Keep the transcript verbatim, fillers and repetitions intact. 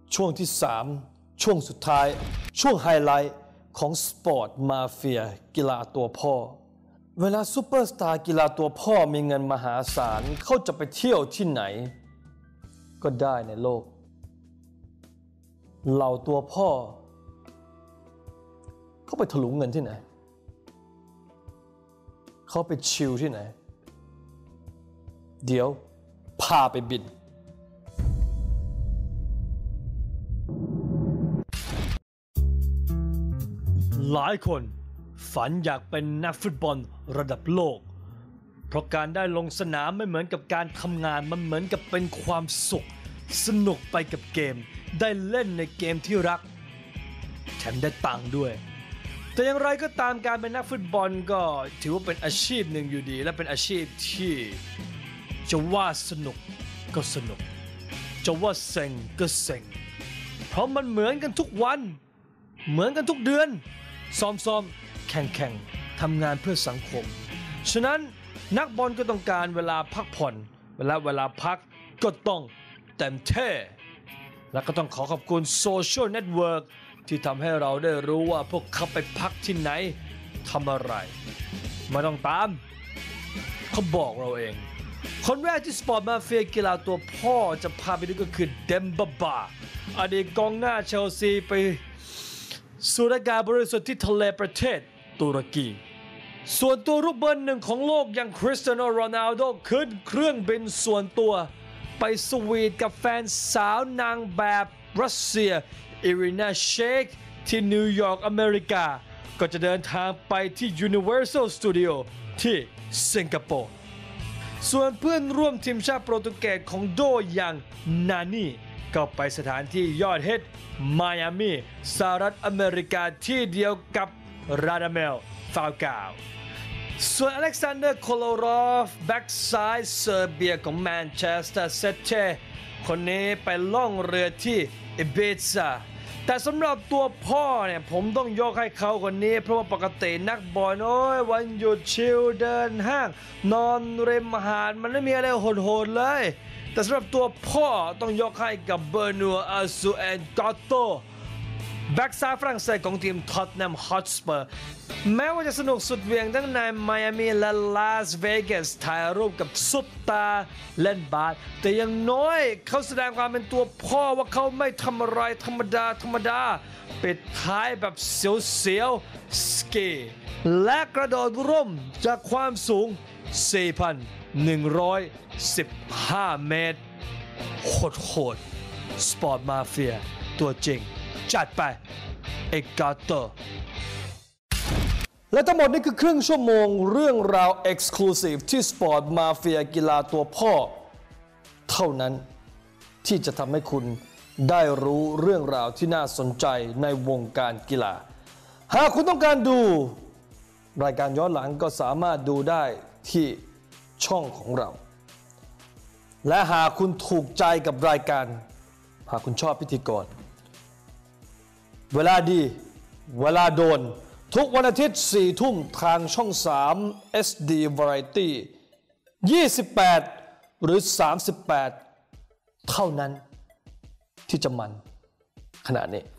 ช่วงที่สามช่วงสุดท้ายช่วงไฮไลท์ของสปอร์ตมาเฟียกีฬาตัวพ่อเวลาซูเปอร์สตาร์กีฬาตัวพ่อมีเงินมหาศาลเขาจะไปเที่ยวที่ไหนก็ได้ในโลกเหล่าตัวพ่อเขาไปถลุงเงินที่ไหนเขาไปชิลที่ไหนเดี๋ยวพาไปบินหลายคนฝันอยากเป็นนักฟุตบอลระดับโลกเพราะการได้ลงสนามไม่เหมือนกับการทำงานมันเหมือนกับเป็นความสุขสนุกไปกับเกมได้เล่นในเกมที่รักแถมได้ตังค์ด้วยแต่อย่างไรก็ตามการเป็นนักฟุตบอลก็ถือว่าเป็นอาชีพหนึ่งอยู่ดีและเป็นอาชีพที่จะว่าสนุกก็สนุกจะว่าเซ็งก็เซ็งเพราะมันเหมือนกันทุกวันเหมือนกันทุกเดือนซ้อมๆแข่งๆทำงานเพื่อสังคมฉะนั้นนักบอลก็ต้องการเวลาพักผ่อนเวลาเวลาพักก็ต้องเต็มที่และก็ต้องขอขอบคุณโซเชียลเน็ตเวิร์กที่ทำให้เราได้รู้ว่าพวกเขาไปพักที่ไหนทำอะไรไม่ต้องตามเขาบอกเราเองคนแรกที่สปอร์ตมาเฟียกีฬาตัวพ่อจะพาไปดูก็คือเดมบาบาอดีตกองหน้าเชลซีไปสูดอากาศบริสุทธิ์ที่ทะเลประเทศตุรกีส่วนตัวรูปเบอร์หนึ่งของโลกอย่างคริสเตียโนโรนัลโดขึ้นเครื่องบินส่วนตัวไปสวีทกับแฟนสาวนางแบบรัสเซียอิรินาเชคที่นิวยอร์กอเมริกาก็จะเดินทางไปที่ Universal Studio ที่สิงคโปร์ส่วนเพื่อนร่วมทีมชาติโปรตุเกสของโดอย่างนานี่ก็ไปสถานที่ยอดฮิตไมอามีสหรัฐอเมริกาที่เดียวกับราดาเมลฟาวกาวส่วนอเล็กซานเดอร์โคโลรอฟแบ็กซ้ายเซอร์เบียของแมนเชสเตอร์ซิตี้คนนี้ไปล่องเรือที่อิบิซาแต่สำหรับตัวพ่อเนี่ยผมต้องยกให้เขาคนนี้เพราะว่าปกตินักบอลโอ้ยวันหยุดชิลเดินห้างนอนริมหาดมันไม่มีอะไรโหดๆเลยแต่สำหรับตัวพ่อต้องยกให้กับเบอร์นัวอาซูเอนกอโตแบ็กซ้ายฝรั่งเศสของทีมท็อตแนมฮอตสเปอร์แม้ว่าจะสนุกสุดเหวี่ยงทั้งในไมอามีและลาสเวกัสถ่ายรูปกับซุปตาเล่นบาสแต่อย่างน้อยเขาแสดงความเป็นตัวพ่อว่าเขาไม่ทำอะไรธรรมดาธรรมดาปิดท้ายแบบเสียวๆสกีและกระโดดร่มจากความสูง สี่พันหนึ่งร้อยสิบห้า เมตรโหดๆสปอร์ตมาเฟียตัวจริงจัดไปเอกาโตและทั้งหมดนี้คือครึ่งชั่วโมงเรื่องราว Exclusive ที่สปอร์ตมาเฟียกีฬาตัวพ่อเท่านั้นที่จะทำให้คุณได้รู้เรื่องราวที่น่าสนใจในวงการกีฬาหากคุณต้องการดูรายการย้อนหลังก็สามารถดูได้ที่ช่องของเราและหากคุณถูกใจกับรายการหากคุณชอบพิธีกรเวลาดีเวลาโดนทุกวันอาทิตย์สี่ทุ่มทางช่องสาม เอส ดี Variety ยี่สิบแปดหรือสามสิบแปดเท่านั้นที่จะมันขนาดนี้